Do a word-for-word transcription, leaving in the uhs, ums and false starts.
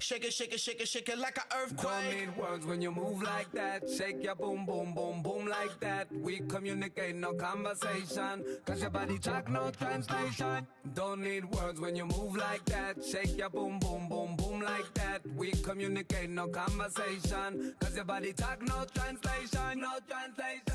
Shake it, shake it, shake it, shake it like an earthquake. Don't need words when you move like that. Shake your boom, boom, boom, boom like that. We communicate, no conversation. Cause your body talk, no translation. Don't need words when you move like that. Shake your boom, boom, boom, boom like that. We communicate, no conversation. Cause your body talk, no translation, no translation.